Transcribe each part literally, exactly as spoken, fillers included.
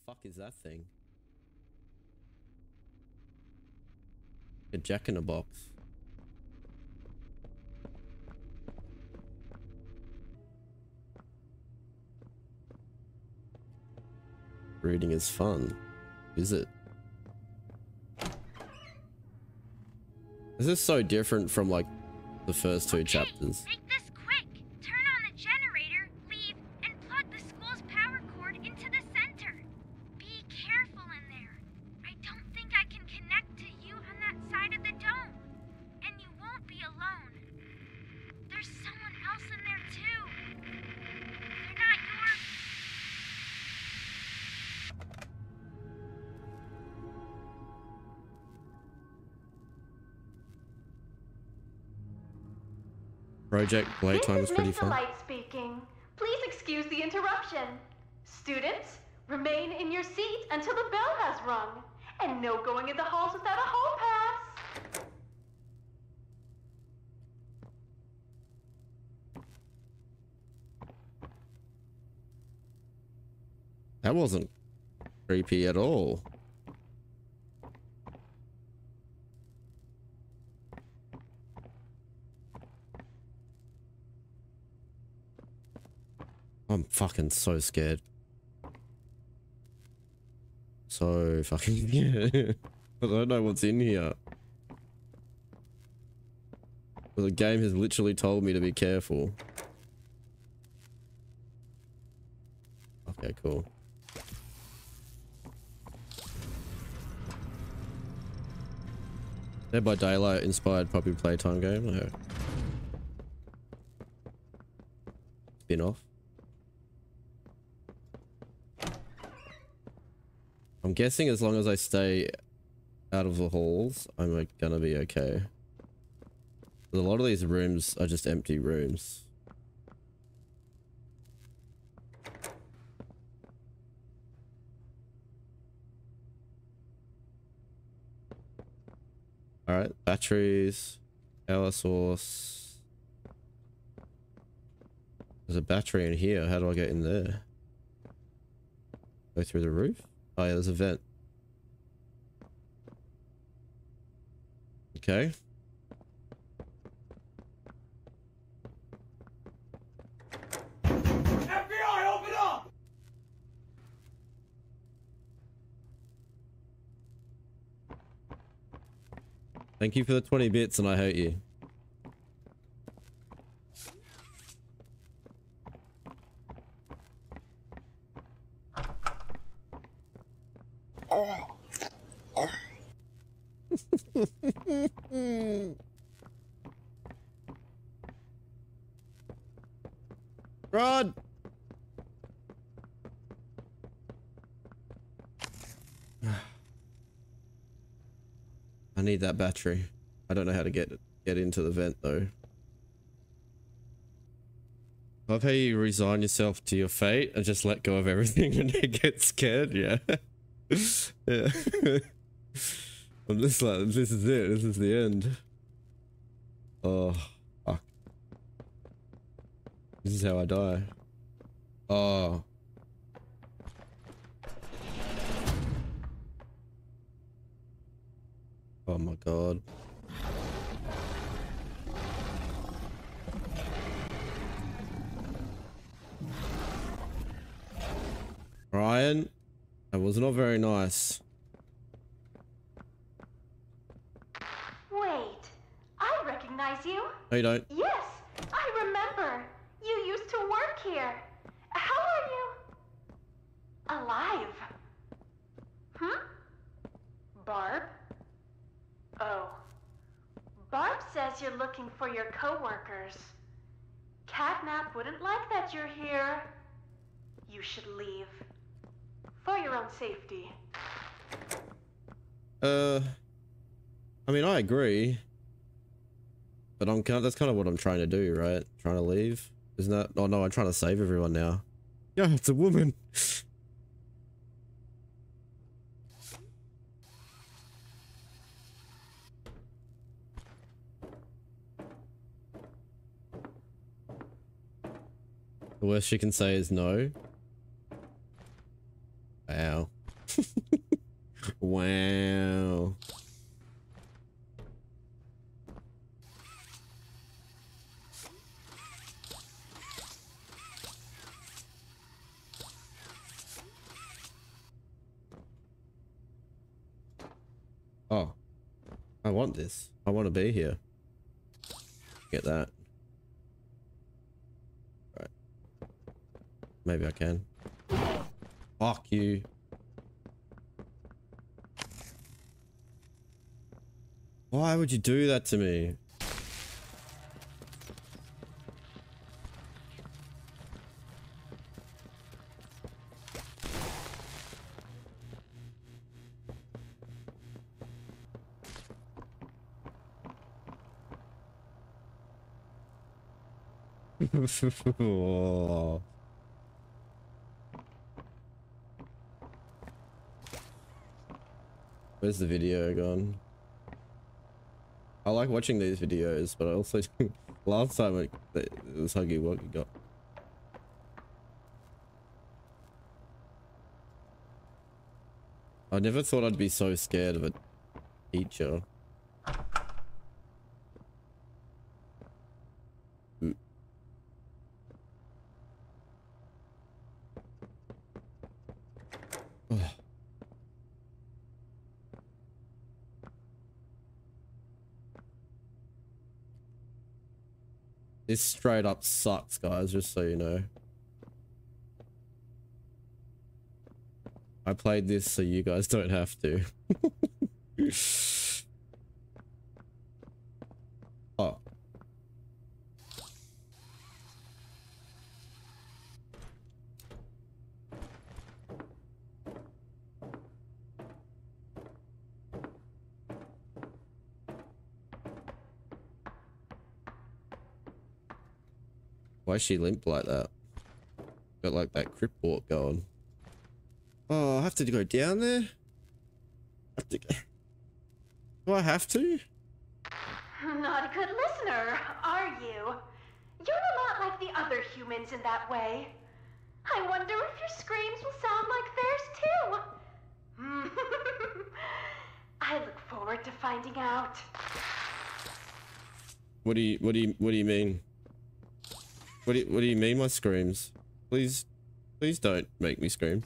fuck is that thing? A jack in a box. Reading is fun. Is it? This is so different from like the first two okay, chapters. Make this quick. Turn on the generator, leave, and plug the school's power cord into the center. Be careful in there. I don't think I can connect to you on that side of the dome. And you won't be alone. There's someone else in there too. They're not your... Project Playtime was pretty This is fun. Mister Light speaking. Please excuse the interruption. Students, remain in your seat until the bell has rung. And no going in the halls without a hall pass. That wasn't creepy at all. I'm fucking so scared. So fucking yeah. I don't know what's in here. The game has literally told me to be careful. Okay, cool. Dead by Daylight inspired popular playtime game. Okay. Spin off. I'm guessing as long as I stay out of the halls, I'm like, gonna be okay. But a lot of these rooms are just empty rooms. Alright, batteries, power source. There's a battery in here. How do I get in there? Go through the roof? Oh yeah, there's a vent. Okay. F B I, open up! Thank you for the twenty bits and I hate you. Run! I need that battery. I don't know how to get get into the vent though. Love how you resign yourself to your fate and just let go of everything and then get scared. Yeah. Yeah. I'm just like, this is it. This is the end. Oh, fuck. This is how I die. Oh. Oh my god. Ryan, that was not very nice. Wait, I recognize you. No, you don't. Yes, I remember. You used to work here. How are you? Alive. Hmm? Barb? Oh. Barb says you're looking for your co-workers. Catnap wouldn't like that you're here. You should leave. For your own safety. Uh, I mean, I agree. But I'm kind of, that's kind of what I'm trying to do, right? Trying to leave. Isn't that? Oh no, I'm trying to save everyone now. Yeah, it's a woman. The worst she can say is no. Wow. Wow. Oh, I want this. I want to be here. Get that. Right. Maybe I can. Fuck you. Why would you do that to me? Oh. Where's the video gone? I like watching these videos, but I also last time it, it was Huggy Wuggy got. I never thought I'd be so scared of a teacher. Mm. Oh. This straight up sucks, guys, just so you know. I played this so you guys don't have to. Oh. Why is she limp like that? Got like that crip walk going. Oh, I have to go down there? I have to... Do I have to? Not a good listener, are you? You're a lot like the other humans in that way. I wonder if your screams will sound like theirs too. I look forward to finding out. What do you what do you what do you mean? What do you, what do you mean my screams? Please please don't make me scream.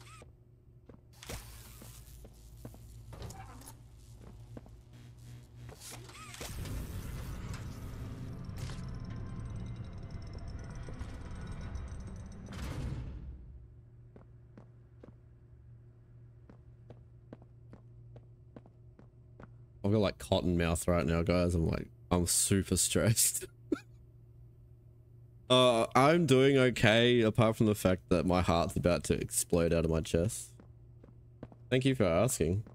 I've got like cotton mouth right now, guys. I'm like, I'm super stressed. uh, I'm doing okay, apart from the fact that my heart's about to explode out of my chest. Thank you for asking.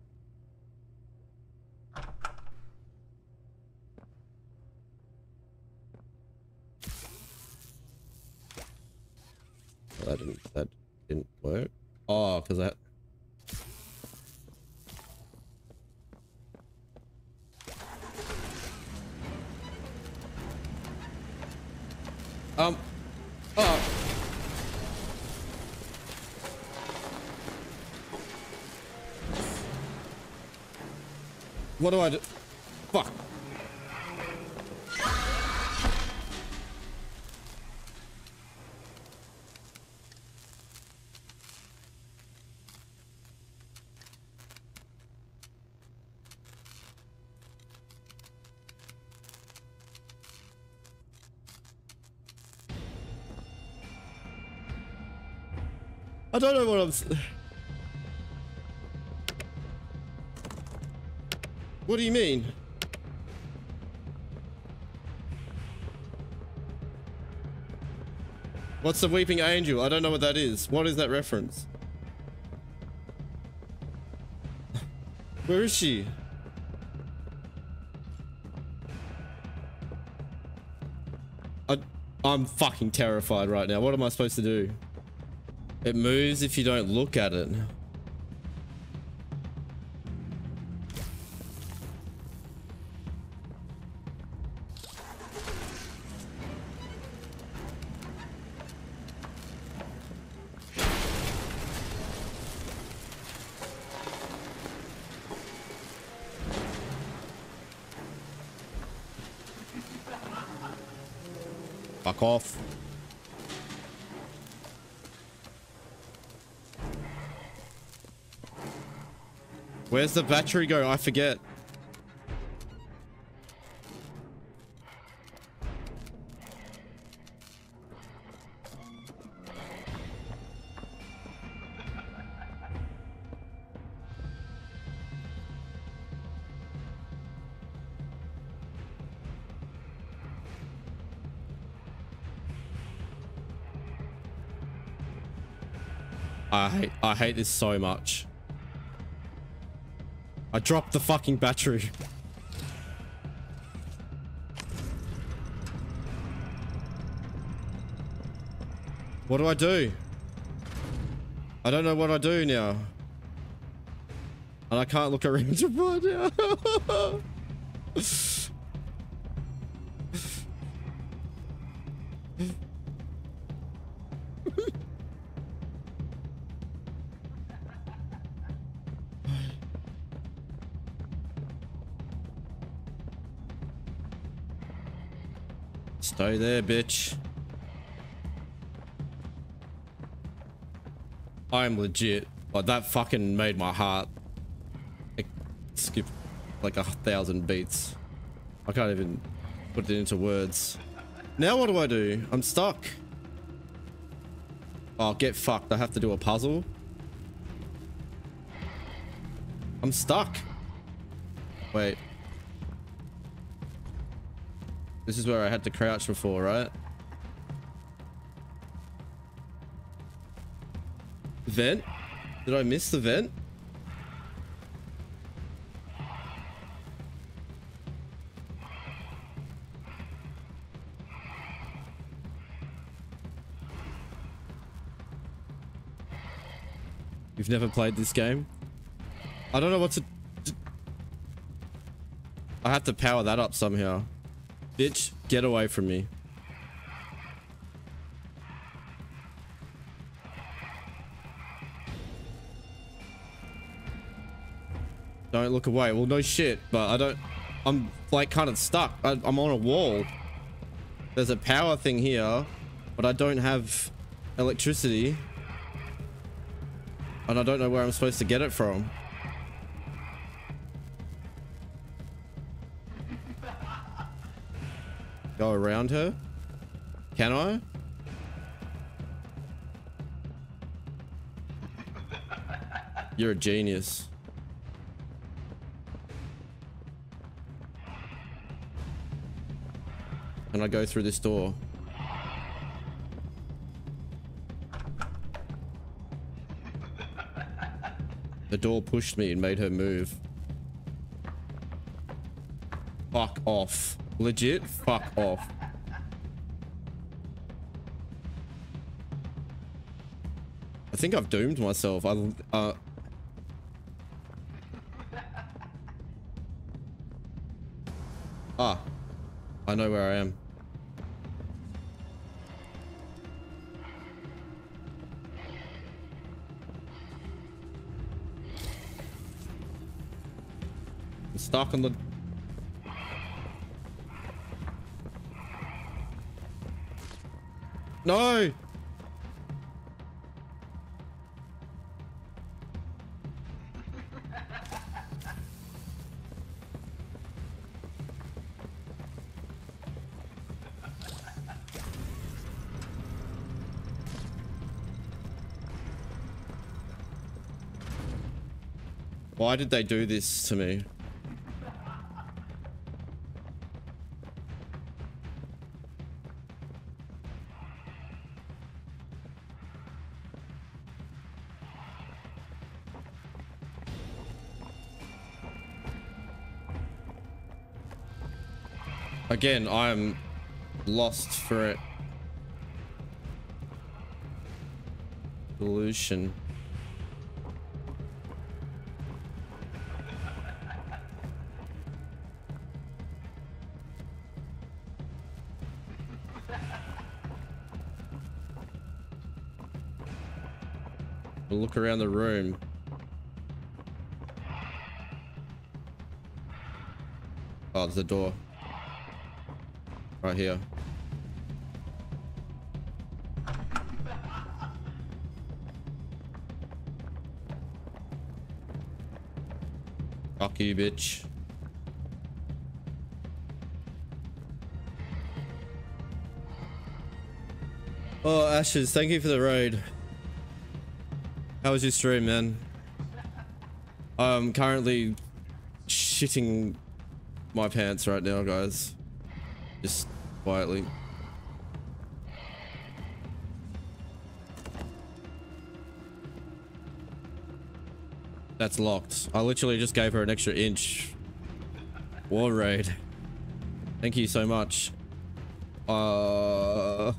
Oh, that didn't, that didn't work. Oh, because that... Um. Oh. What do I do? Fuck. I don't know what I'm... What do you mean? What's the Weeping Angel? I don't know what that is. What is that reference? Where is she? I, I'm fucking terrified right now. What am I supposed to do? It moves if you don't look at it. Fuck off. Where's the battery go? I forget. I hate, I hate this so much. I dropped the fucking battery. What do I do? I don't know what I do now. And I can't look around to find out. Stay there, bitch. I'm legit. Like, that fucking made my heart like, skip like a thousand beats. I can't even put it into words. Now what do I do? I'm stuck. Oh, get fucked. I have to do a puzzle. I'm stuck. Wait. This is where I had to crouch before, right? Vent? Did I miss the vent? You've never played this game? I don't know what to... I have to power that up somehow. Bitch, get away from me. Don't look away. Well, no shit, but I don't... I'm, like, kind of stuck. I, I'm on a wall. There's a power thing here, but I don't have electricity. And I don't know where I'm supposed to get it from. Go around her? Can I? You're a genius. Can I go through this door? The door pushed me and made her move. Fuck off. Legit, fuck off. I think I've doomed myself. I, uh... Ah. I know where I am. I'm stuck on the... No! Why did they do this to me? Again, I'm lost for it. Solution. We'll look around the room. Oh, there's a door. Right here. Fuck you, bitch. Oh, Ashes, thank you for the raid. How was your stream, man? I'm currently shitting my pants right now, guys. Just quietly. That's locked. I literally just gave her an extra inch. War raid. Thank you so much. Uh...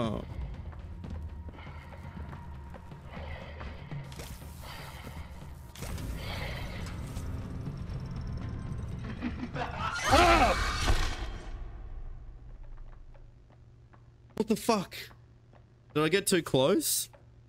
What the fuck? Did I get too close?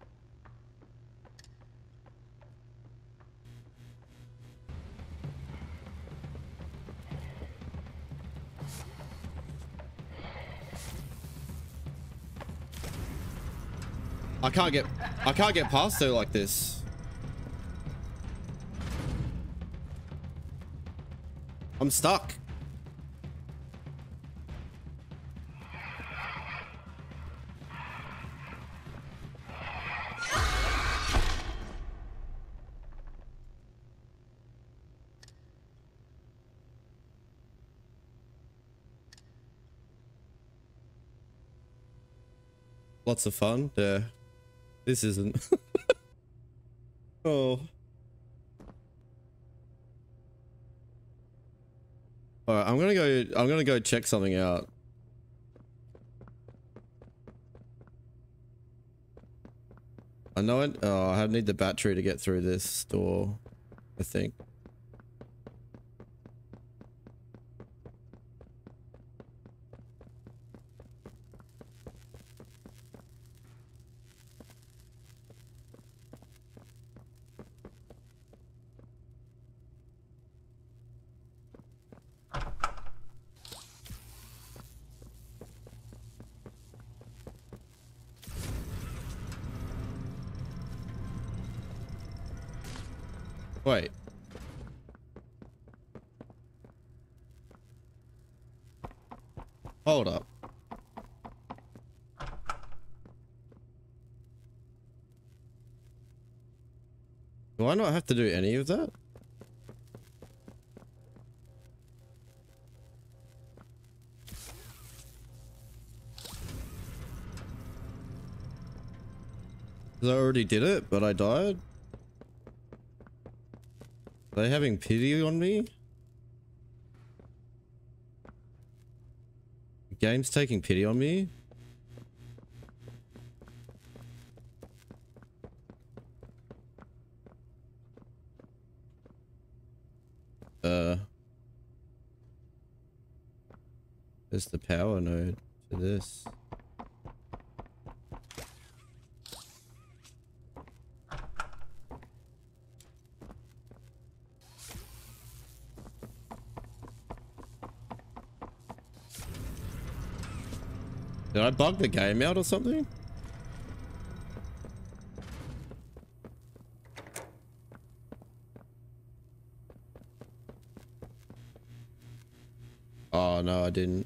I can't get I can't get past her like this. I'm stuck. Lots of fun. Yeah. This isn't. Oh. Alright, I'm gonna go I'm gonna go check something out. I know it. Oh, I need the battery to get through this door, I think. Wait. Hold up. Do I not have to do any of that? Because I already did it, but I died? Are they having pity on me? The game's taking pity on me? Uh... There's the power node to this. Did I bug the game out or something? Oh no, I didn't.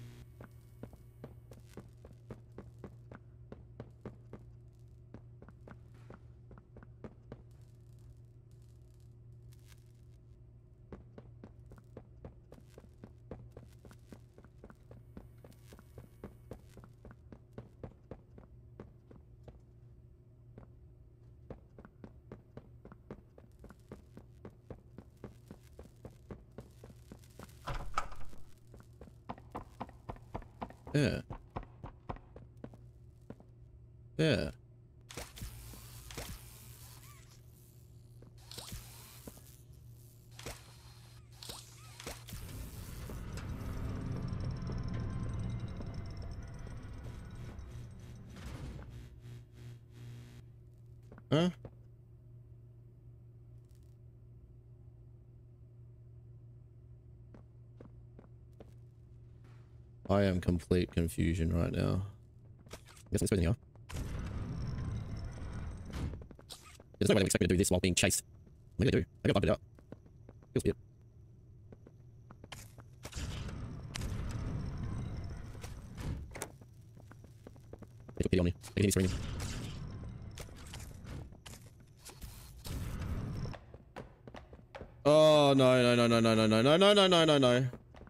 Yeah. Yeah. Huh? I am complete confusion right now. Guess this way in here. There's no way they expect me to do this while being chased. What do I do? I gotta bump it up. Yep. Take a pity on me. Take a pity Oh no no no no no no no no no no no no no.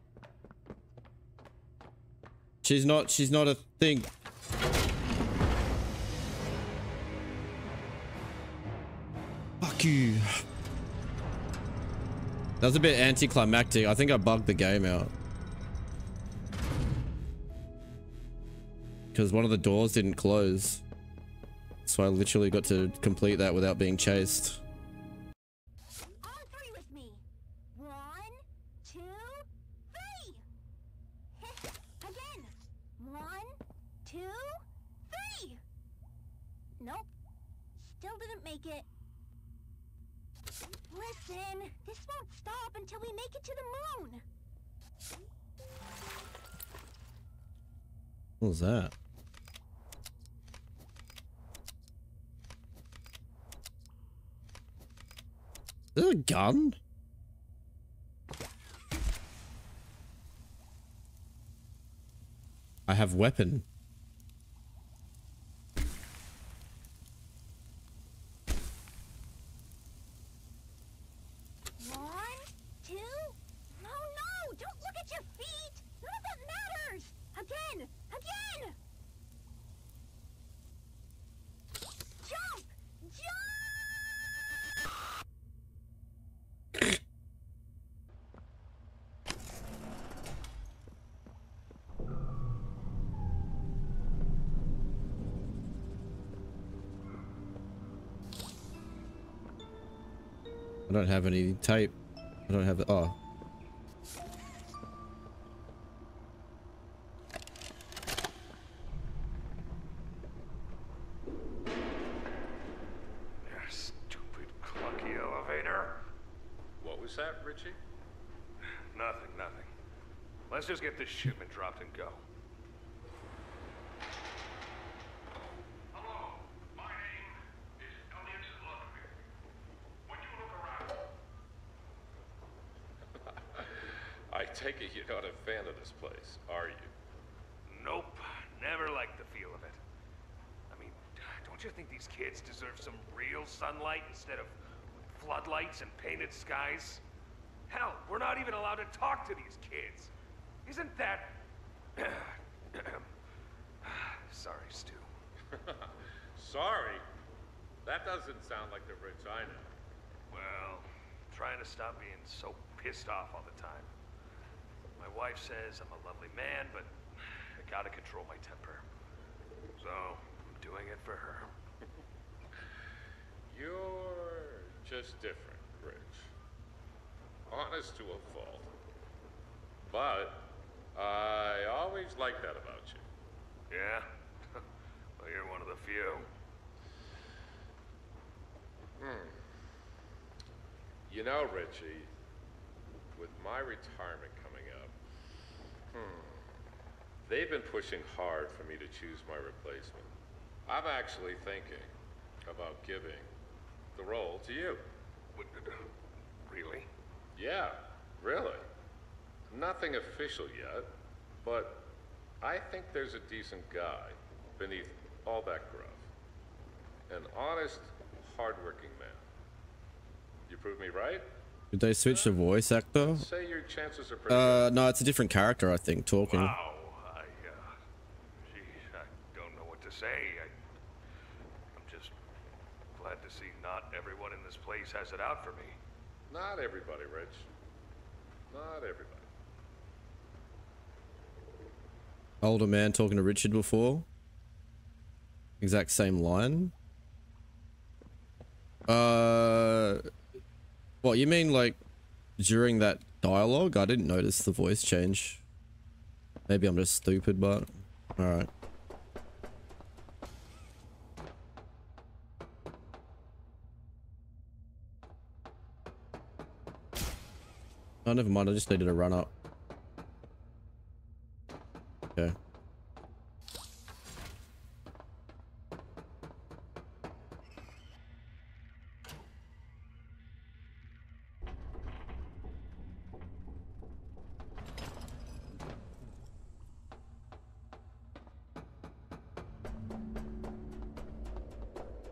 She's not she's not a thing. Fuck you. That was a bit anticlimactic. I think I bugged the game out. Because one of the doors didn't close. So I literally got to complete that without being chased. On three with me. One, two, three. Again. One, two, three. Nope. Still didn't make it. Listen, this won't stop until we make it to the moon. What was that? Is that a gun? I have weapon. One, two. No, no! Don't look at your feet! None of that matters! Again! Again! Jump! Jump! I don't have any tape. I don't have the. Oh. Stupid clunky elevator. What was that, Richie? Nothing, nothing. Let's just get this shipment dropped and go. Hello, my name is Elliot Ludwig. When you look around... I take it you're not a fan of this place, are you? Nope, never liked the feel of it. I mean, don't you think these kids deserve some real sunlight instead of floodlights and painted skies? Hell, we're not even allowed to talk to these kids. Isn't that... Sorry, Stu. Sorry? That doesn't sound like the Rich I know. Well, trying to stop being so pissed off all the time. My wife says I'm a lovely man, but I gotta control my temper. So, I'm doing it for her. You're just different, Rich. Honest to a fault. But I always liked that about you. Yeah? Well, you're one of the few. Hmm. You know, Richie, with my retirement coming up, hmm, they've been pushing hard for me to choose my replacement. I'm actually thinking about giving the role to you. What, really? Yeah, really. Nothing official yet, but I think there's a decent guy beneath all that gruff. An honest, hardworking man. You prove me right? Did they switch the voice actor? Say your chances are pretty Uh, no, it's a different character, I think, talking. Wow. I, uh... Geez, I don't know what to say. I... I'm just glad to see not everyone in this place has it out for me. Not everybody, Rich. Not everybody. Older man talking to Richard before. Exact same line. Uh, what, you mean like during that dialogue? I didn't notice the voice change. Maybe I'm just stupid, but alright. Oh, never mind. I just needed a run up. Okay.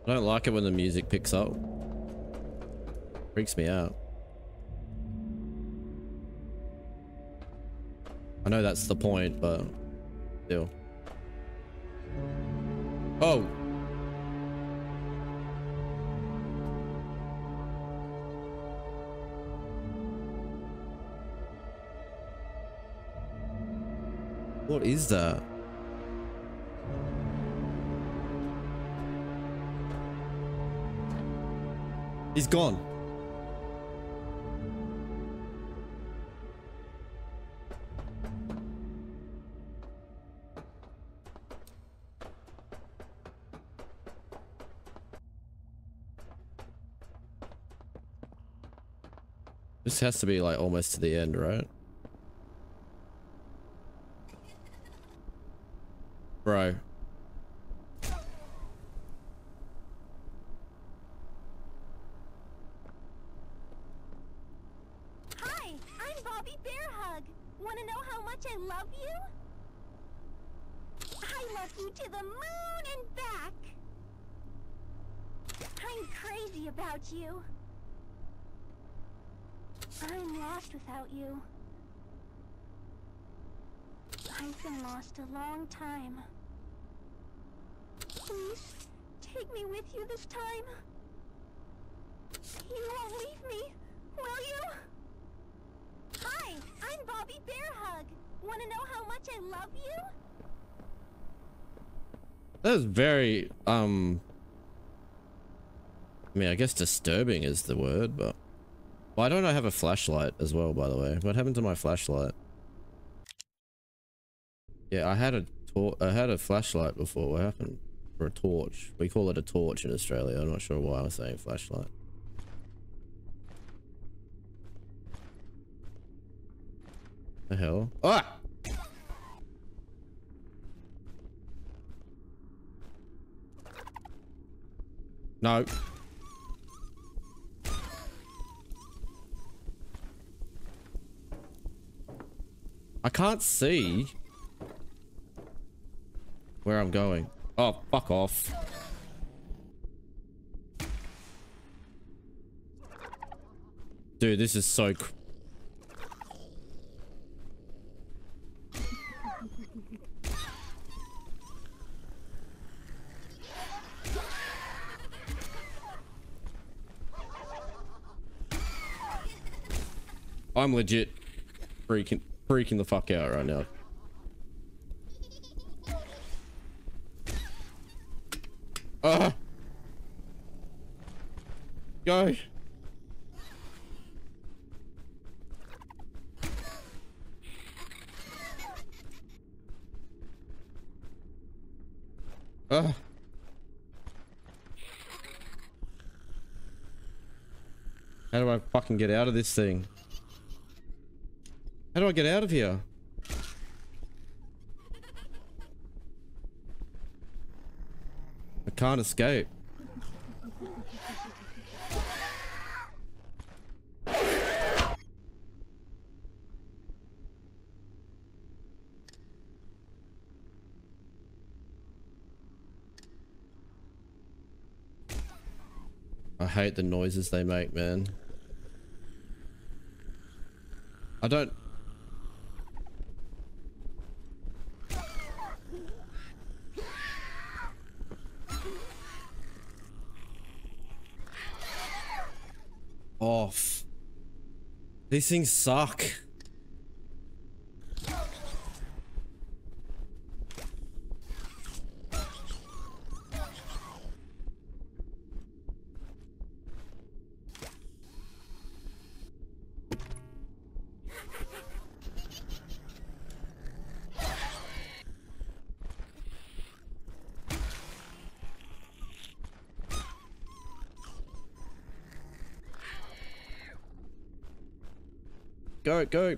I don't like it when the music picks up. Freaks me out. I know that's the point, but still. Oh! What is that? He's gone. This has to be like almost to the end, right? Bro. Hi, I'm Bobby Bearhug. Want to know how much I love you? I love you to the moon and back. I'm crazy about you. I'm lost without you. I've been lost a long time. Please, take me with you this time. You won't leave me, will you? Hi, I'm Bobby Bearhug. Want to know how much I love you? That was very, um... I mean, I guess disturbing is the word, but... Why don't I have a flashlight as well, by the way? What happened to my flashlight? Yeah, I had a tor- I had a flashlight before. What happened? Or a torch. We call it a torch in Australia. I'm not sure why I'm saying flashlight. The hell? Ah! No. I can't see where I'm going. Oh, fuck off. Dude, this is so cr- I'm legit freaking freaking the fuck out right now. Ah! Go! Ah! How do I fucking get out of this thing? How do I get out of here? I can't escape. I hate the noises they make, man. I don't... Off. These things suck. Go, go.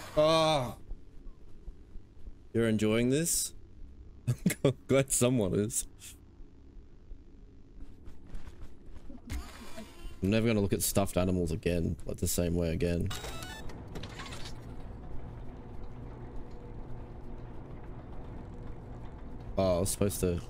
Oh. You're enjoying this? I'm glad someone is. I'm never gonna look at stuffed animals again, like the same way again. Oh, I was supposed to...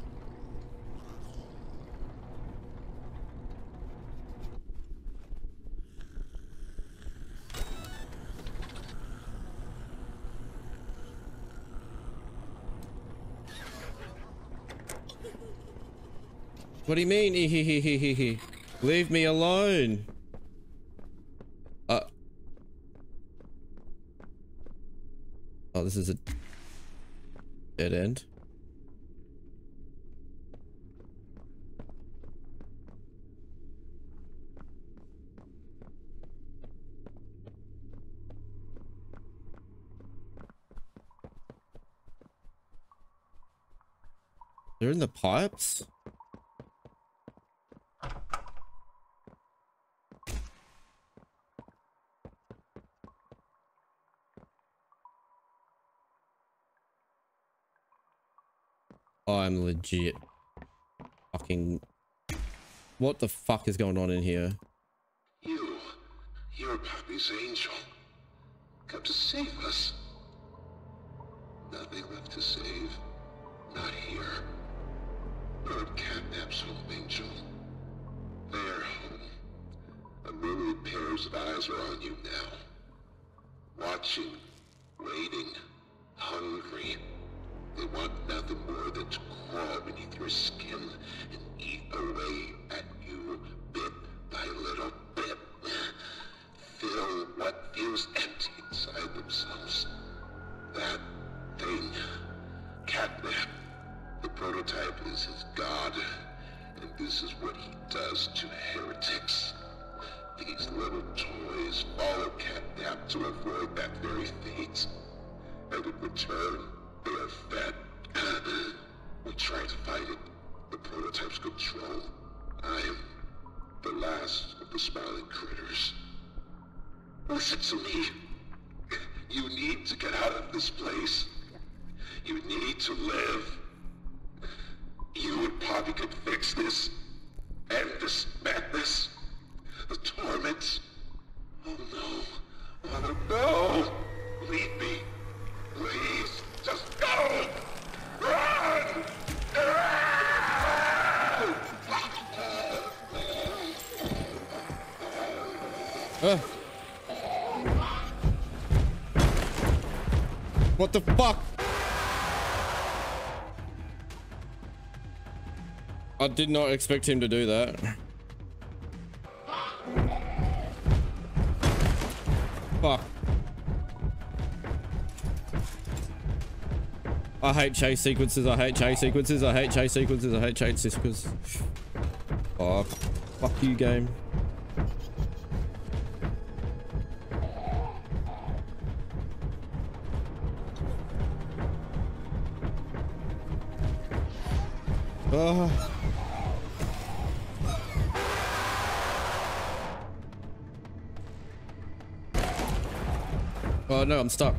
What do you mean? He he he he he he. Leave me alone. Uh. Oh, this is a dead end. They're in the pipes? I'm legit fucking... What the fuck is going on in here? You, you're Poppy's angel. Come to save us. Nothing left to save. Not here. Bird catnaps home, Angel. They're home. A myriad pairs of eyes are on you now. Watching, waiting, hungry. They want nothing more than to crawl beneath your skin and eat away at you bit by little bit. Fill what feels empty inside themselves. That thing. Catnap. The prototype is his god, and this is what he does to heretics. These little toys follow Catnap to avoid that very fate. And in return, they are fed. We try to fight it. The prototype's control. I am the last of the smiling critters. Listen to me. You need to get out of this place. You need to live. You and Poppy could fix this. End this madness. The torment. Oh no. Oh no. Leave me. Please. Just go. Run. Uh. What the fuck? I did not expect him to do that. Fuck. I hate chase sequences, I hate chase sequences, I hate chase sequences, I hate chase sequences. Fuck. Fuck you, game. Oh. Oh no, I'm stuck.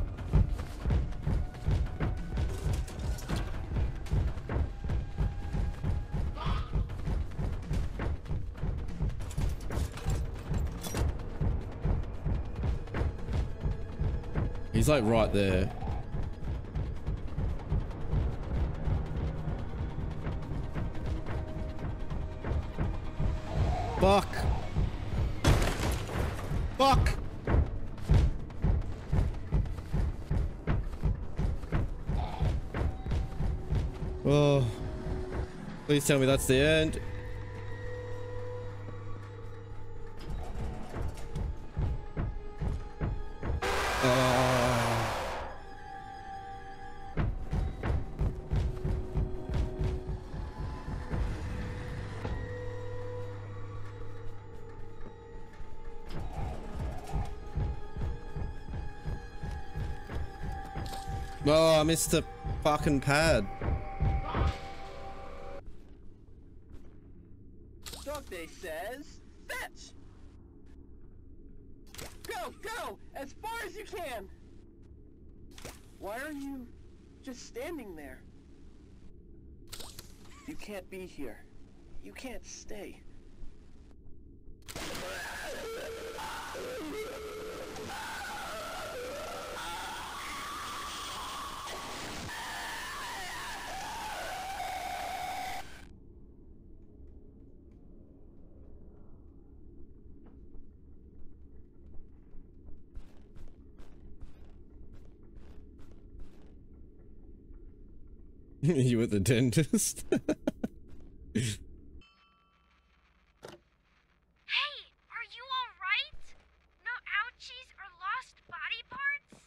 He's like right there. Fuck. Fuck. Oh. Please tell me that's the end. Oh. Oh, I missed the fucking pad. Dante says, fetch! Go, go! As far as you can! Why are you just standing there? You can't be here. You can't stay. You at the dentist? Hey, are you alright? No ouchies or lost body parts?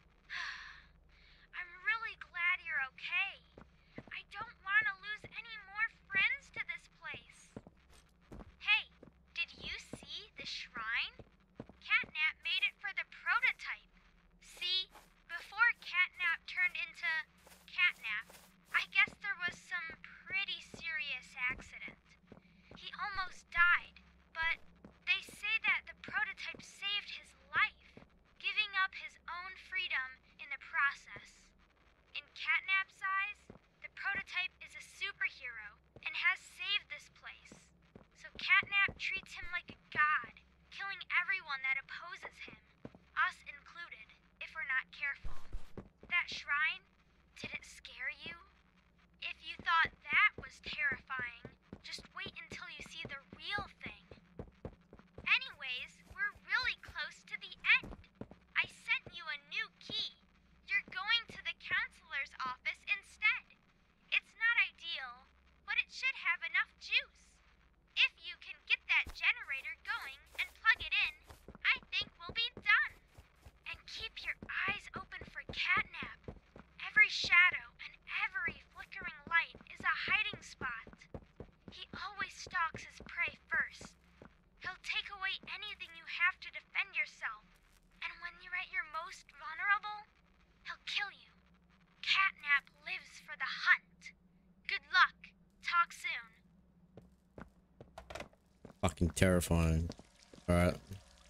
I'm really glad you're okay. I don't want to lose any more friends to this place. Hey, did you see the shrine? Catnap made it for the prototype. See, before Catnap turned into Catnap, I guess there was some pretty serious accident. He almost died, but they say that the prototype saved his life, giving up his own freedom in the process. In Catnap's eyes, the prototype is a superhero and has saved this place. So Catnap treats him like a god, killing everyone that opposes him, us included, if we're not careful. That shrine, did it scare you? If you thought that was terrifying, just wait until you see the real thing. Anyways, we're really close to the end. I sent you a new key. You're going to the counselor's office instead. It's not ideal, but it should have enough juice. If you can get that generator going and plug it in, I think we'll be done. And keep your eyes open for Catnap. Every shadow and every flickering light is a hiding spot. He always stalks his prey first. He'll take away anything you have to defend yourself. And when you're at your most vulnerable, he'll kill you. Catnap lives for the hunt. Good luck. Talk soon. Fucking terrifying. Alright.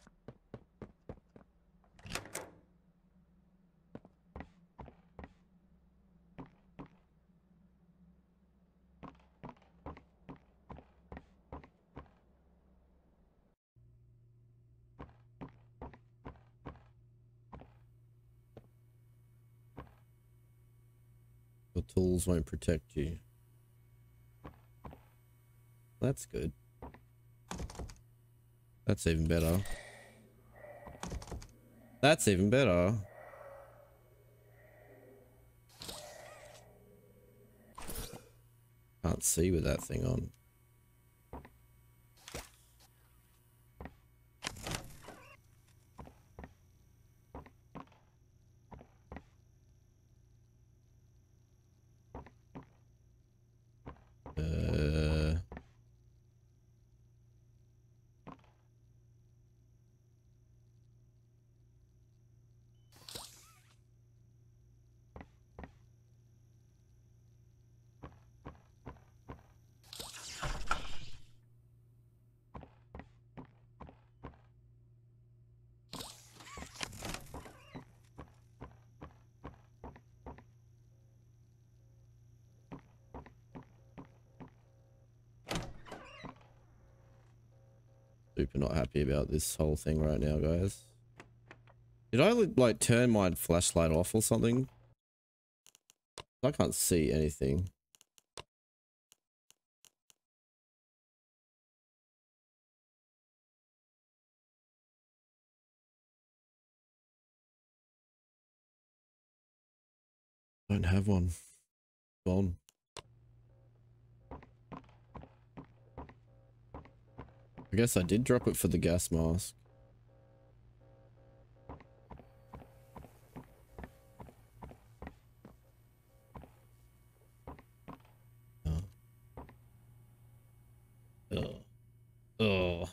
The tools won't protect you. That's good. That's even better. That's even better. Can't see with that thing on. Uh... Super not happy about this whole thing right now, guys. Did I like turn my flashlight off or something? I can't see anything. I don't have one. Gone. I guess I did drop it for the gas mask. Oh. Oh. Oh.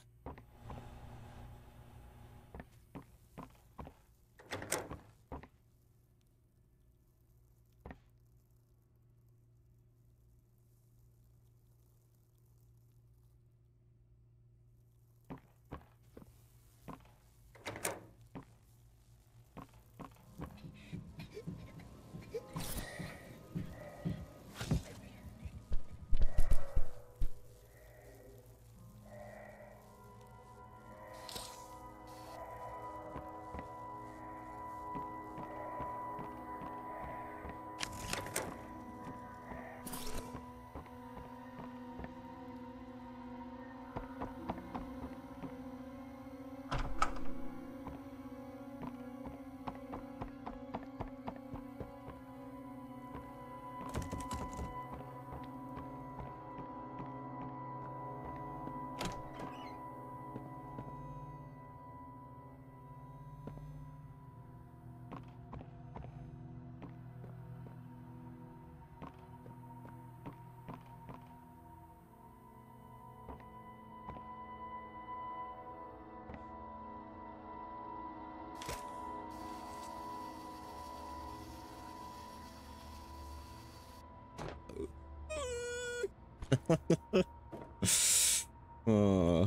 Oh.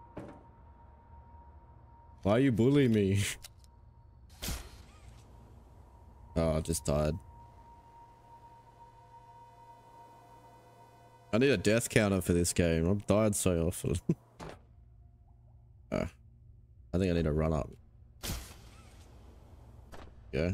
Why you bully me? Oh, I just died. I need a death counter for this game. I've died so often. Oh. I think I need to run up. Yeah.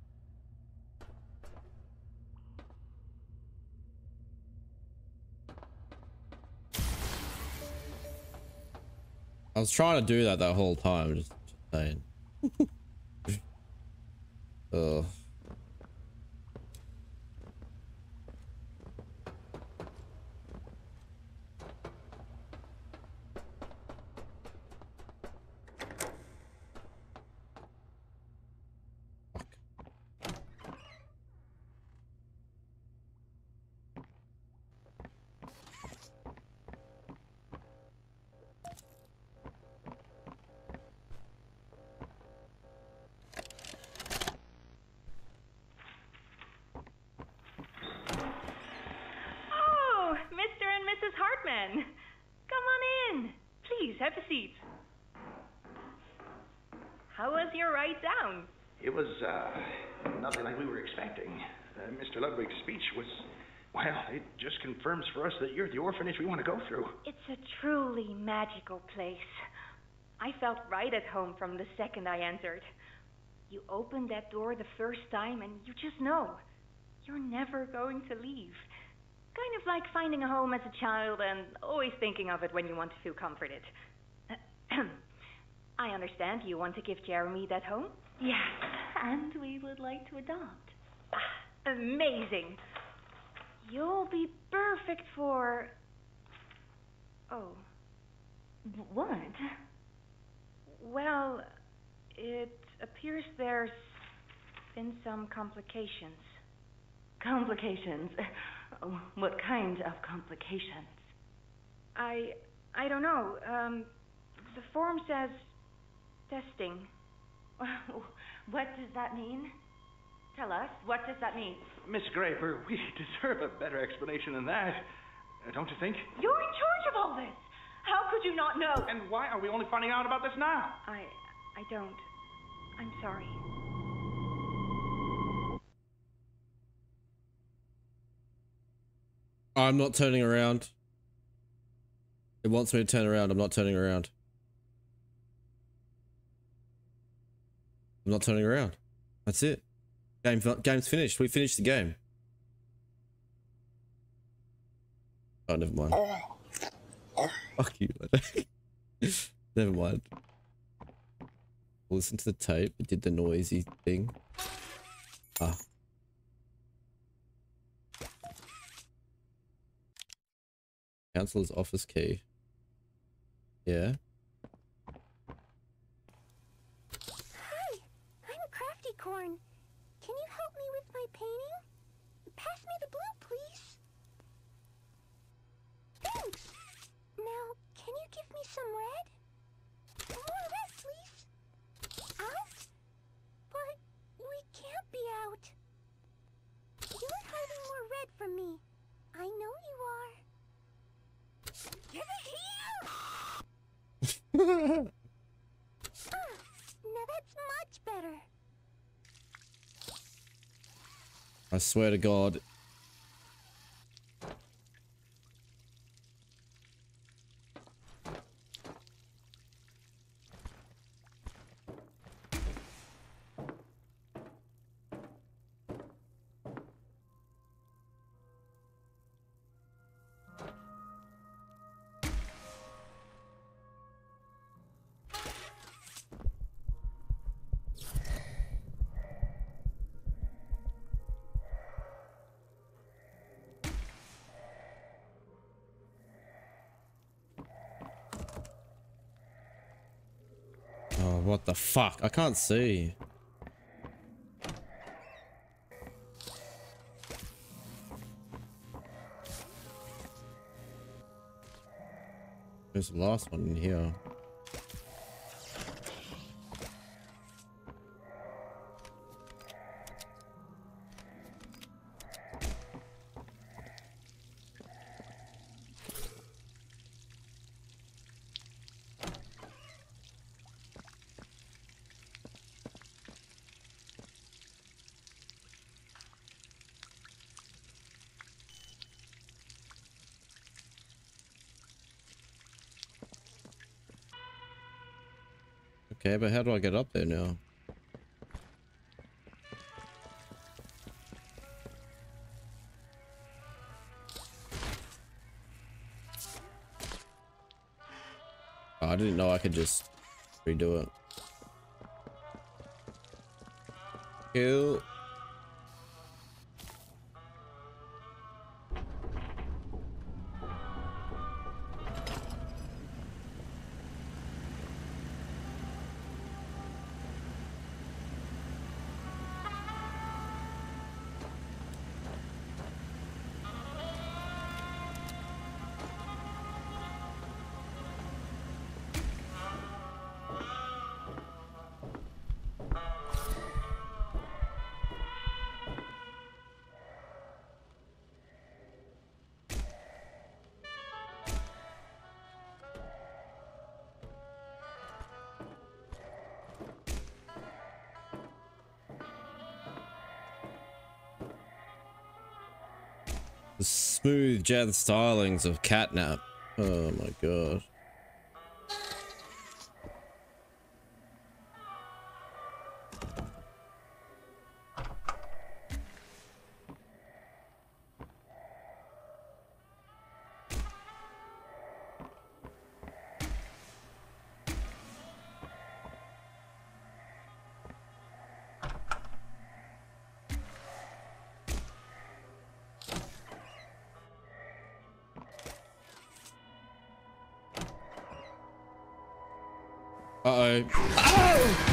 I was trying to do that that whole time, just saying. Ugh. Have a seat. How was your ride down? It was, uh, nothing like we were expecting. Uh, Mister Ludwig's speech was, well, it just confirms for us that you're the orphanage we want to go through. It's a truly magical place. I felt right at home from the second I entered. You open that door the first time and you just know you're never going to leave. Kind of like finding a home as a child and always thinking of it when you want to feel comforted. I understand you want to give Jeremy that home? Yes, and we would like to adopt. Ah, amazing. You'll be perfect for... Oh. What? Well, it appears there's been some complications. Complications? Oh, what kind of complications? I... I don't know. Um, the form says testing. What does that mean? Tell us, what does that mean? Miss Graber, we deserve a better explanation than that. Uh, don't you think? You're in charge of all this. How could you not know? And why are we only finding out about this now? I... I don't. I'm sorry. I'm not turning around. It wants me to turn around. I'm not turning around. I'm not turning around. That's it. Game, game's finished. We finished the game. Oh, never mind. Fuck you. Never mind. Listen to the tape. It did the noisy thing. Ah. Counselor's office key. Yeah. Hi, I'm Crafty Corn. Can you help me with my painting? Pass me the blue, please. Thanks. Now, can you give me some red? More red, please. Out? But we can't be out. You're hiding more red from me. I know you are. Give it here! ah, now that's much better. I swear to God. Oh, what the fuck? I can't see. There's the last one in here. Okay, but how do I get up there now? Oh, I didn't know I could just redo it. Cool. The smooth jazz stylings of Catnap. Oh my god. Uh-oh. Oh!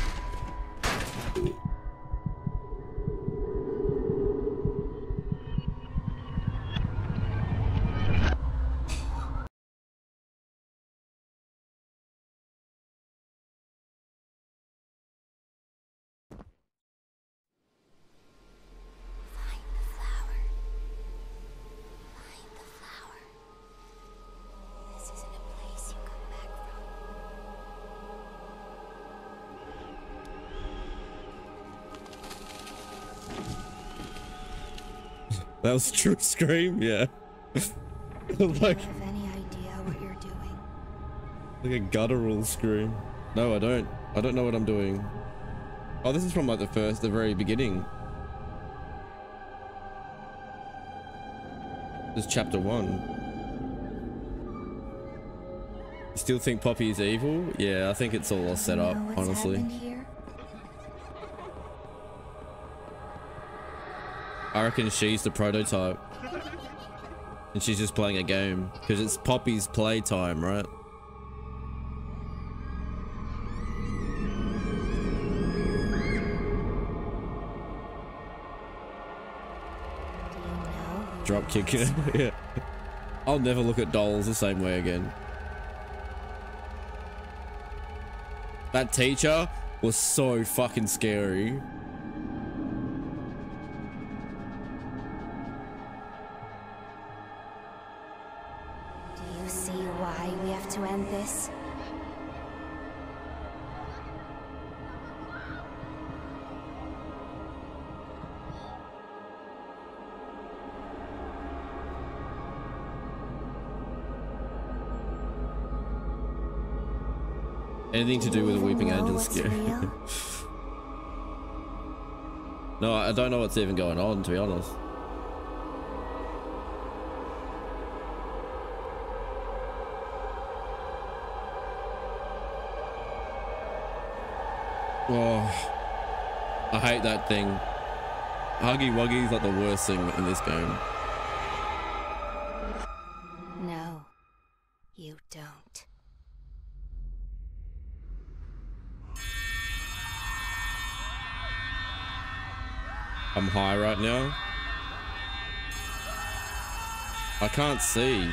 That was a true scream, yeah. Like, Do you have any idea what you're doing? like a guttural scream. No, I don't. I don't know what I'm doing. Oh, this is from like the first, the very beginning. This is chapter one. You still think Poppy is evil? Yeah, I think it's all set up, honestly. I reckon she's the prototype. And she's just playing a game. Because it's Poppy's playtime, right? Drop kick it. Yeah. I'll never look at dolls the same way again. That teacher was so fucking scary. To end this. Anything to do with a weeping angel scare. No, I don't know what's even going on, to be honest. Oh, I hate that thing. Huggy Wuggy is like the worst thing in this game. No, you don't. I'm high right now. I can't see.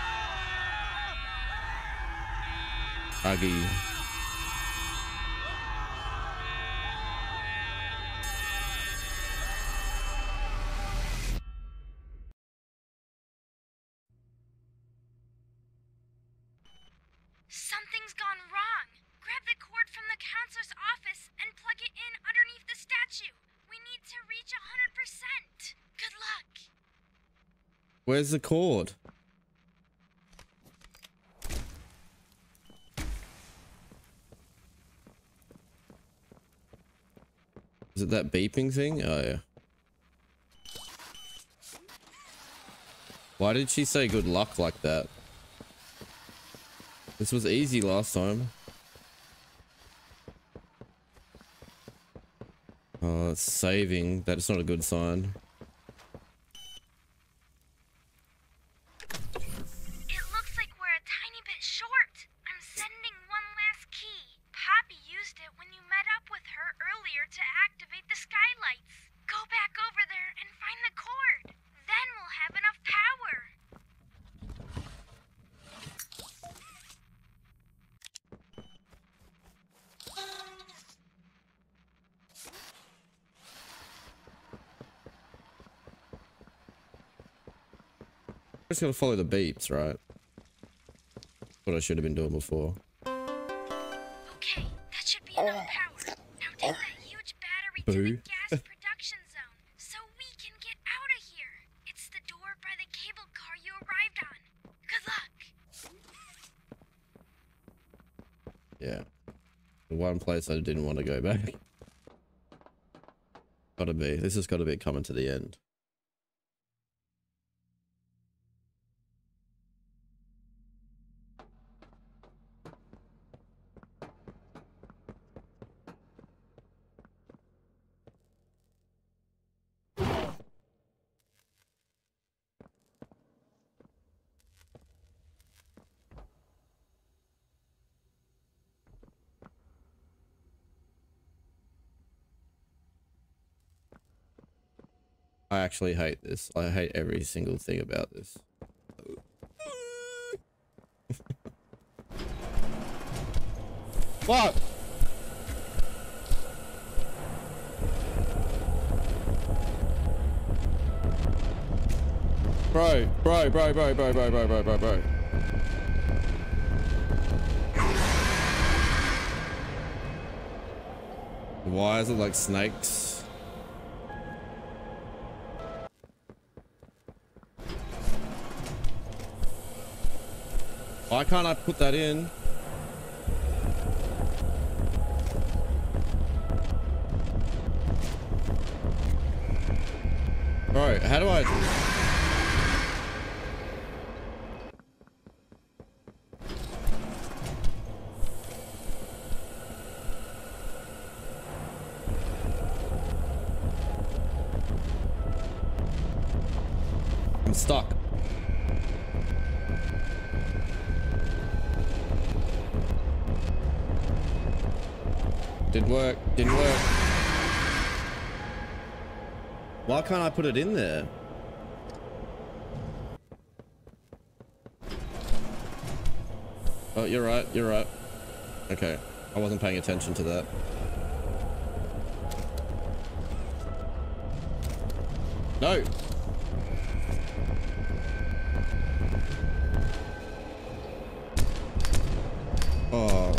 Huggy. Something's gone wrong. Grab the cord from the counselor's office and plug it in underneath the statue. We need to reach one hundred percent. Good luck. Where's the cord? it that beeping thing? Oh yeah. Why did she say good luck like that? This was easy last time. Oh, it's saving. That's not a good sign. It looks like we're a tiny bit short. I'm sending one last key. Poppy used it when you met up with her earlier to activate the skylights. Go back over there and find the cord. Then we'll have enough power. Just gotta follow the beeps, right? What I should have been doing before. Okay, that should be enough power. Now take that huge battery to Boo. the gas production zone so we can get out of here. It's the door by the cable car you arrived on. Good luck. Yeah. The one place I didn't want to go back. Gotta be. This has gotta be coming to the end. I actually hate this. I hate every single thing about this. What? Bro, bro, bro, bro, bro, bro, bro, bro, bro, bro. Why is it like snakes? Why can't I put that in? Bro, how do I... I'm stuck. Didn't work. Didn't work. Why can't I put it in there? Oh, you're right. You're right. Okay. I wasn't paying attention to that. No. Oh.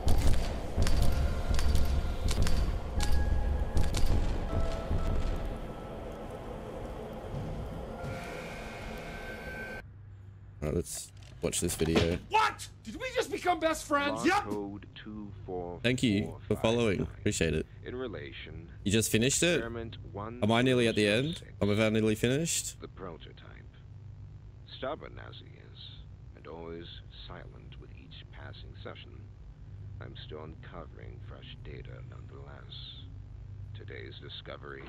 Alright, let's watch this video. What? Did we just become best friends? Yep. Code two four Thank you for following. Appreciate it. In relation. You just finished it? Am I nearly at the end? Am I nearly finished? The prototype. Stubborn as he is, and always silent with each passing session, I'm still uncovering fresh data nonetheless. Today's discovery.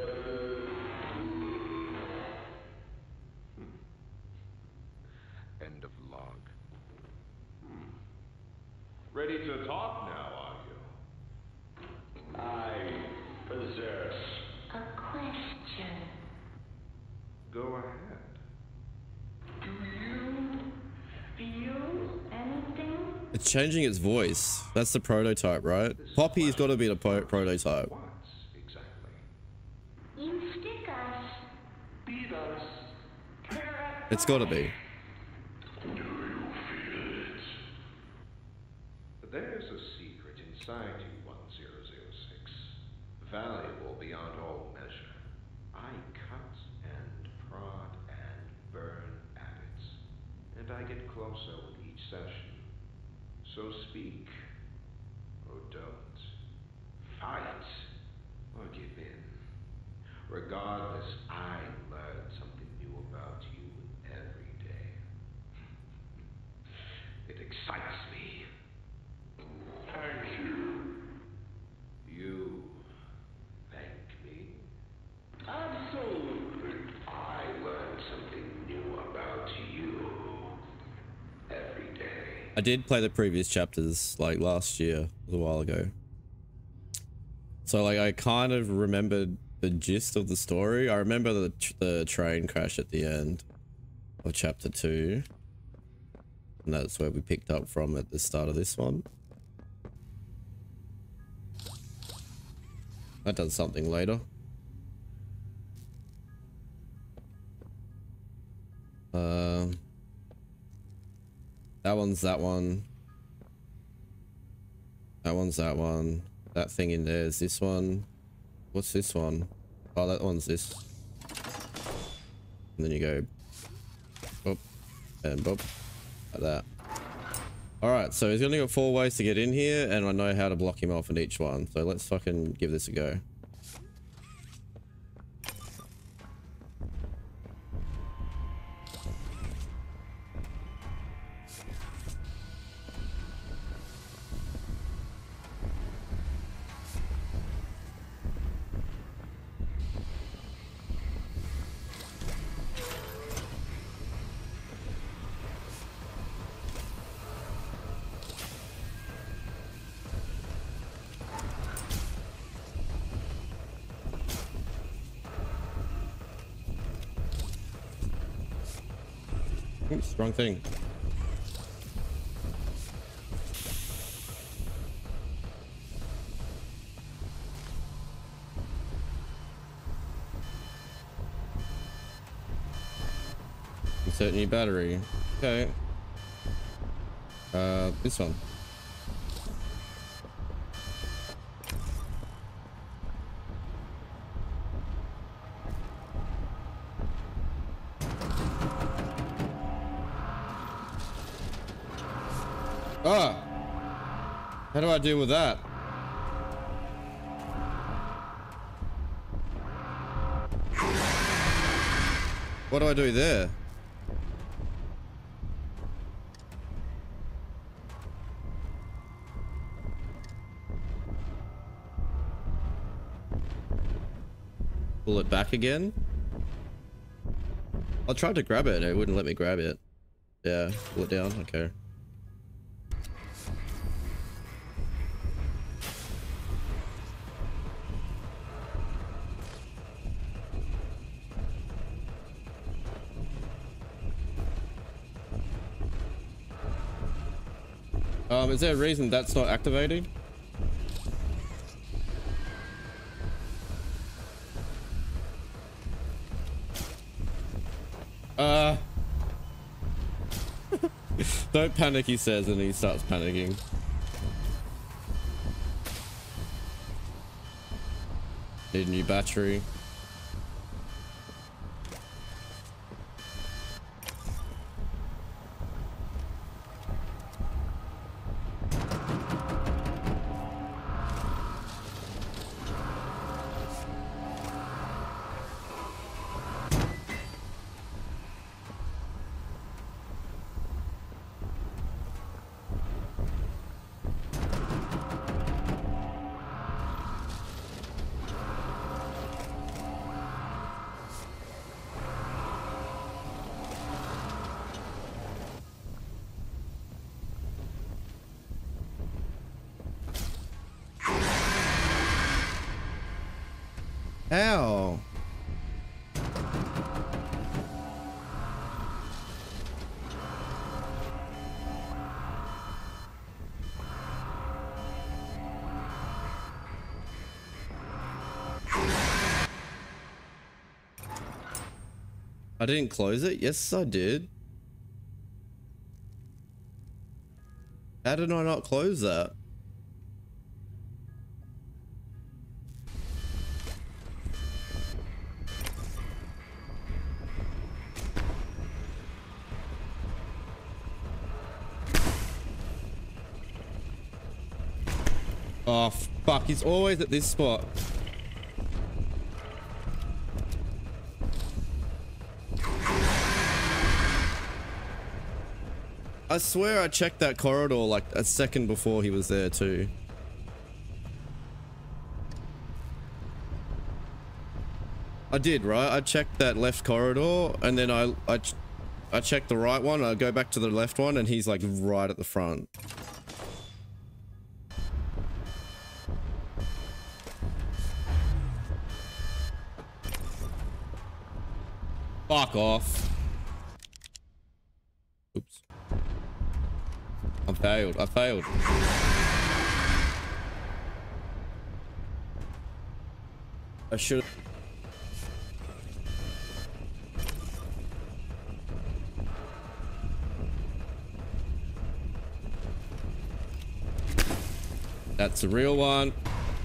Hmm. End of log. Hmm. Ready to talk now, are you? I possess A question. Go ahead. Do you feel anything? It's changing its voice. That's the prototype, right? Poppy's got to be the po prototype. What exactly? You stick us. Beat us. It's got to be. Do you feel it? There's a secret inside you, one zero zero six. Valuable beyond all measure. I cut and prod and burn at it. And I get closer with each session. So speak. Or don't. Fight. Or give in. Regardless, I learn something new about you every day. It excites me. Thank you. You thank me? Absolutely. I learn something new about you every day. I did play the previous chapters like last year, a while ago. So like I kind of remembered the gist of the story. I remember the tr the train crash at the end of chapter two, and that's where we picked up from at the start of this one. That does something later. Um, that one's that one. That one's that one. That thing in there is this one. What's this one? Oh, that one's this. And then you go boop and boop like that. Alright, so he's only got four ways to get in here, and I know how to block him off in each one. So let's fucking give this a go. Oops, wrong thing. Insert new battery. Okay. Uh, this one. Ah! How do I deal with that? What do I do there? Pull it back again? I tried to grab it, it wouldn't let me grab it. Yeah, pull it down, okay. Um, is there a reason that's not activating? Uh... Don't panic, he says, and he starts panicking. Need a new battery. Ow. I didn't close it? Yes, I did. How did I not close that? Oh, fuck. He's always at this spot. I swear I checked that corridor like a second before he was there too. I did, right? I checked that left corridor and then I I, ch I checked the right one. I go back to the left one and he's like right at the front. Fuck off. Oops. I failed. I failed. I should. That's a real one.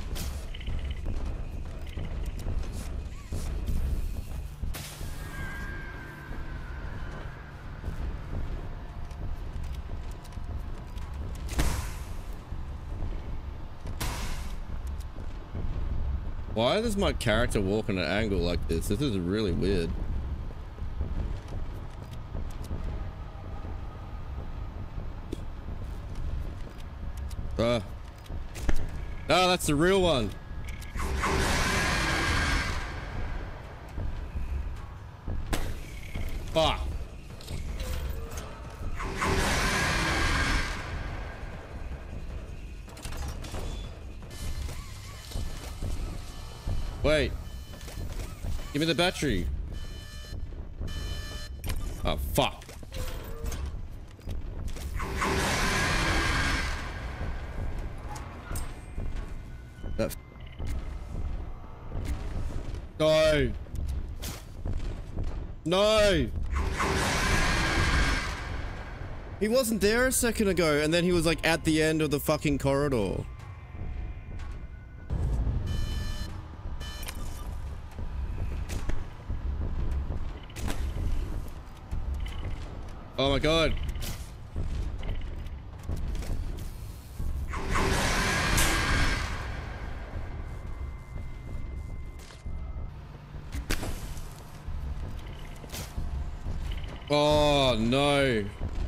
Why does my character walk on an angle like this? This is really weird. Uh. Oh, that's the real one. Fuck. Wait. Give me the battery. Oh, fuck. That no. No. He wasn't there a second ago, and then he was like at the end of the fucking corridor. Oh my god. Oh no.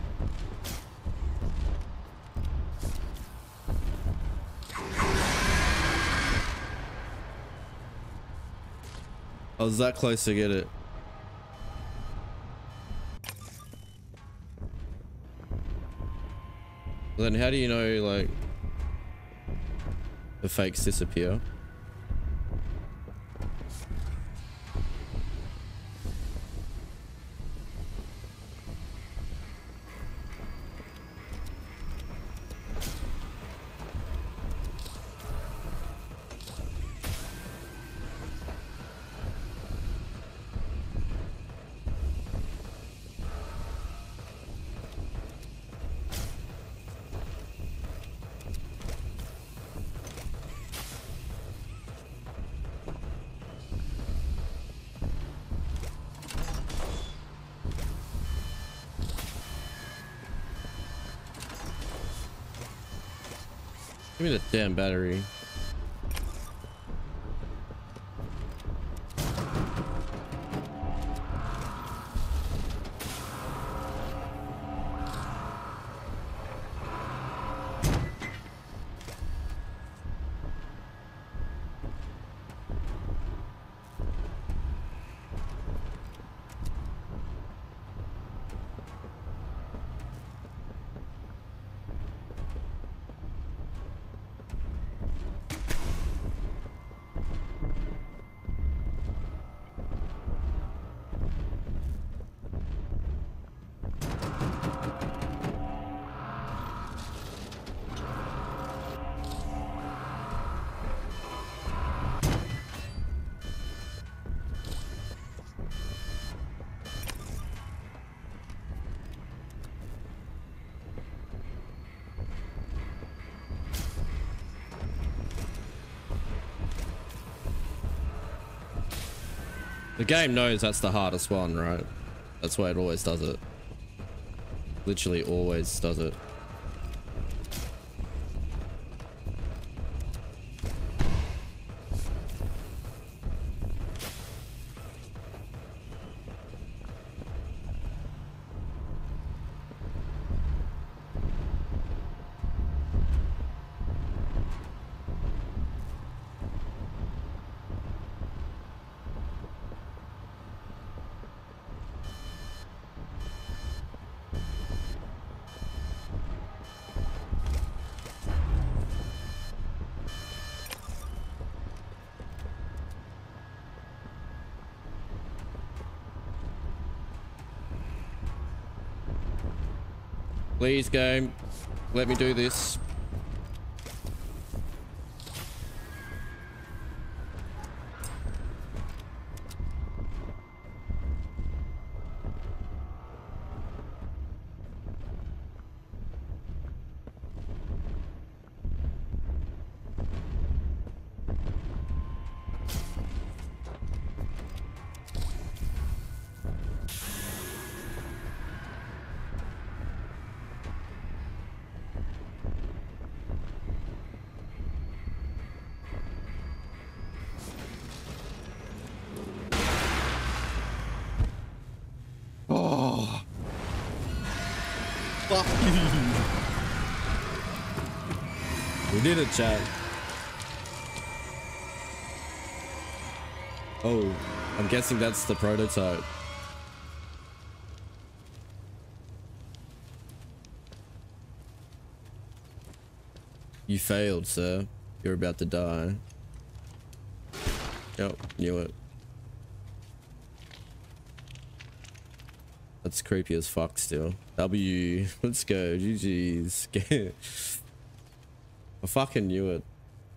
I was that close to get it. Then how do you know, like, the fakes disappear? Give me the damn battery. The game knows that's the hardest one, right? That's why it always does it. Literally always does it. Please, game. Let me do this. Oh. Fuck you. We did it, chat. Oh, I'm guessing that's the prototype. You failed, sir. You're about to die. Yep, knew it. That's creepy as fuck still. W. Let's go. G G's. I fucking knew it.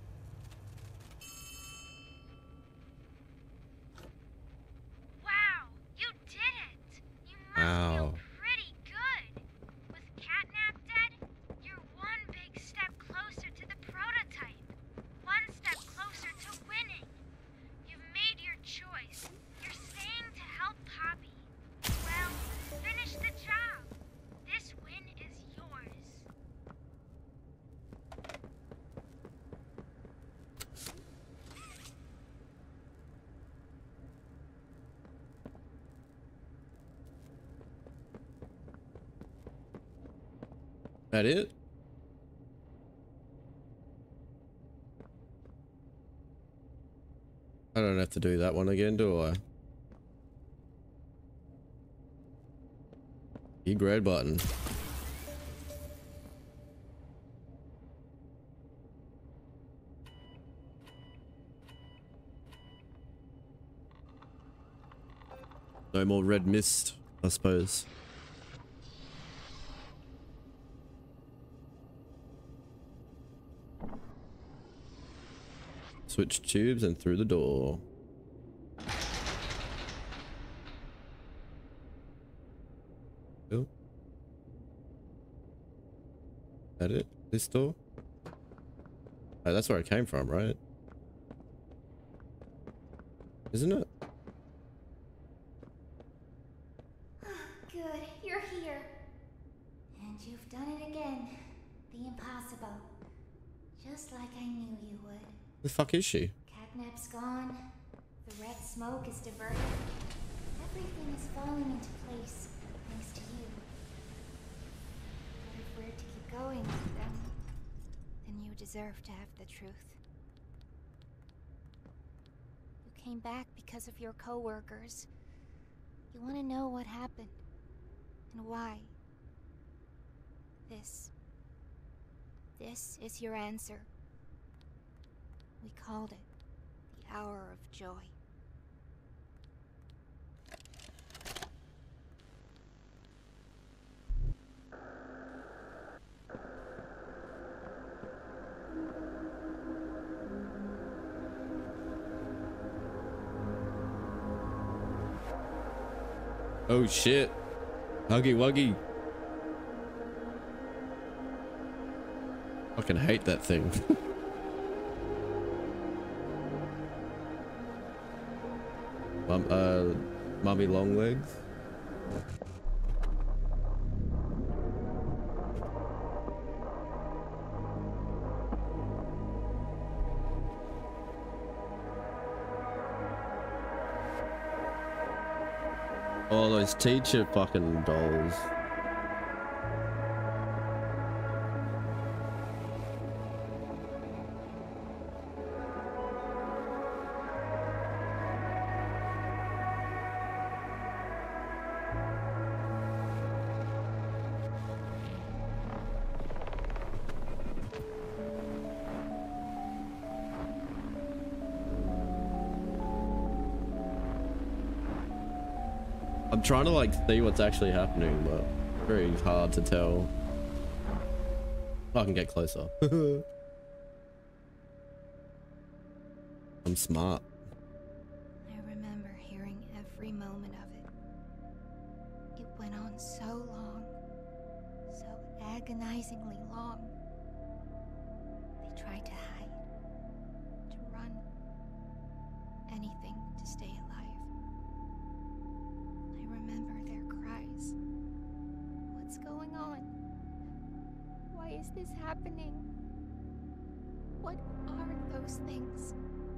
Wow, you did it! You must Ow. feel pretty good. With Catnap dead, you're one big step closer to the prototype. One step closer to winning. You've made your choice. You're staying to help Poppy. Well, finish the job. This win is yours. That it? I don't have to do that one again, do I? E grade button. No more red mist, I suppose. Switch tubes and through the door. Oh. That it? This door? Oh, that's where I came from, right? Isn't it? Good, you're here. And you've done it again. The impossible. Just like I knew you would. The fuck is she? Catnap's gone. The red smoke is diverted. Everything is falling into place thanks to you. But if we're to keep going, then... then you deserve to have the truth. You came back because of your co-workers. You want to know what happened. And why. This... This is your answer. We called it the Hour of Joy. Oh shit. Huggy Wuggy. Fucking hate that thing. Mum, uh, Mummy Longlegs. Oh, those teacher fucking dolls. I'm trying to like see what's actually happening, but very hard to tell. I can get closer. I'm smart. I remember hearing every moment of it. It went on so long, so agonizingly long. They tried to hide, to run, anything to stay alive. I remember their cries. What's going on? Why is this happening? What are those things?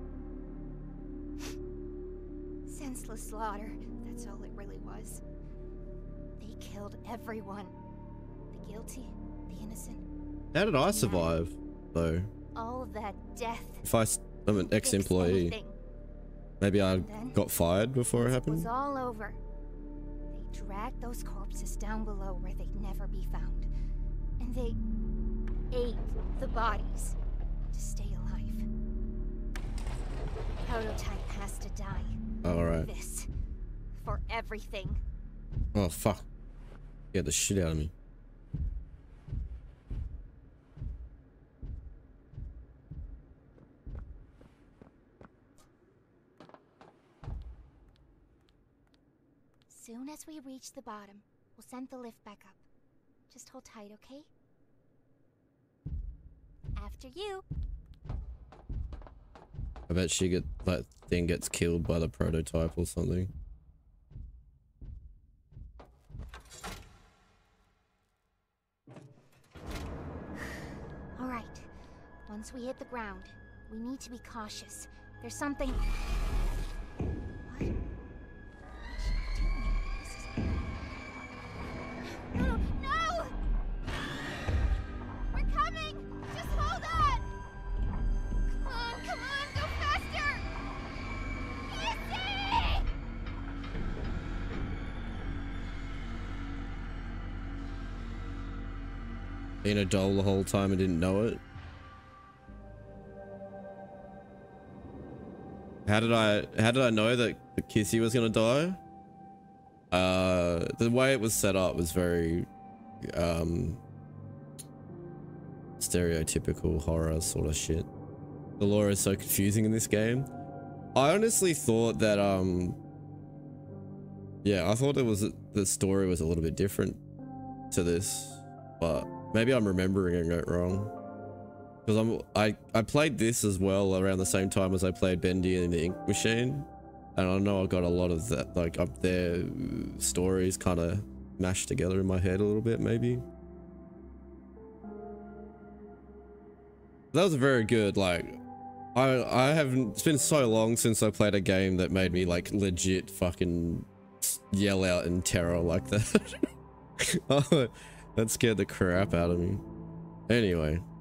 Senseless slaughter, that's all it really was. They killed everyone. The guilty, the innocent. How did I survive, though? All of that death. If I, s- I'm an ex-employee. Maybe I got fired before it It happened? was all over. They dragged those corpses down below where they'd never be found. And they ate the bodies to stay alive. Prototype has to die. Alright. This. For everything. Oh, fuck. Get the shit out of me. Soon as we reach the bottom, we'll send the lift back up. Just hold tight, okay? After you. I bet she get that thing gets killed by the prototype or something. All right. Once we hit the ground, we need to be cautious. There's something. What? No! No! We're coming! Just hold on! Come on, come on, go faster! Easy! Being a doll the whole time and didn't know it. How did I how did I know that the Kissy was gonna die? Uh the way it was set up was very um stereotypical horror sort of shit. The lore is so confusing in this game. I honestly thought that um yeah, I thought it was the story was a little bit different to this, but maybe I'm remembering it wrong. Because I'm I I played this as well around the same time as I played Bendy and the Ink Machine, and I know I got a lot of that like up there stories kind of mashed together in my head a little bit maybe. That was very good. Like I I haven't. It's been so long since I played a game that made me like legit fucking yell out in terror like that. Oh, that scared the crap out of me. Anyway.